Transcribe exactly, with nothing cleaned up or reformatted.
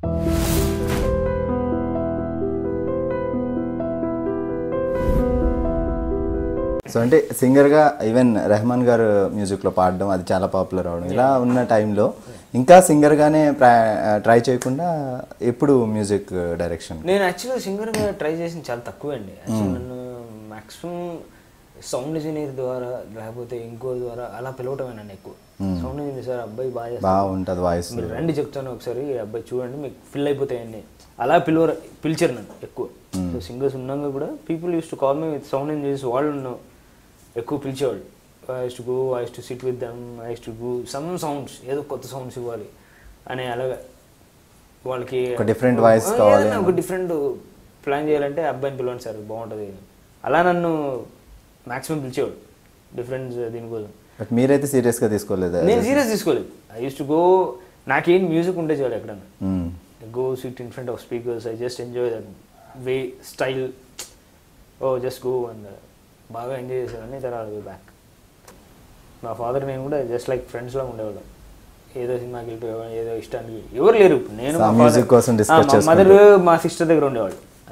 So అంటే సింగర్గా even Rahman గారు మ్యూజిక్లో పాడడం అది చాలా పాపులర్ అవడం ఇలా ఉన్న టైంలో ఇంకా సింగర్గానే ట్రై చేయకుండా ఎప్పుడు మ్యూజిక్ డైరెక్షన్? నేను యాక్చువల్గా సింగర్గా ట్రై చేసింది చాలా తక్కువ అండి. యాక్చువల్ నన్ను మ్యాక్సిమం సౌండ్ ఇంజనీర్ ద్వారా లేకపోతే ఇంకో ద్వారా అలా పిలవటమే నన్ను ఎక్కువ. సౌండ్ ఇంజనీర్ సార్ అబ్బాయి బాగా బాగుంటుంది వాయిస్, మీరు రండి చెప్తాను ఒకసారి అబ్బాయి చూడండి మీకు ఫిల్ అయిపోతాయండి అలా పిలువరు పిలిచారు నన్ను ఎక్కువ. సో సింగర్స్ ఉన్నాక కూడా people used to call me with sound engineers, వాళ్ళు ఎక్కువ పిలిచేవాళ్ళు. I used to go, I used to sit with them, I used to go some sounds, ఏదో కొత్త సౌండ్స్ ఇవ్వాలి అని అలాగా వాళ్ళకి డిఫరెంట్ వాయిస్ కావాలి, ఒక డిఫరెంట్ ప్లాన్ చేయాలంటే అబ్బాయిని పిలవండి సార్ బాగుంటుంది అలా నన్ను మ్యాక్సిమం పిలిచేవాడు డిఫరెన్స్ దీనికోసం. బట్ మీరైతే సీరియస్గా తీసుకోలేదు? నేను సీరియస్ తీసుకోలేదు. ఐ యూస్ టు గో, నాకేం మ్యూజిక్ ఉంటే చాలు ఎక్కడన్నా go sit in front of speakers, I just enjoy that way style, oh just go and బాగా ఎంజాయ్ చేసేవాడిని. తర్వాత వే బ్యాక్. మా ఫాదర్ నేను కూడా జస్ట్ లైక్ ఫ్రెండ్స్లా ఉండేవాళ్ళం. ఏదో సినిమాకి వెళ్ళిపోయేవాడు, ఏదో ఇష్టానికి ఎవరు లేరు. నేను మా మదర్ మా సిస్టర్ దగ్గర ఉండేవాళ్ళు.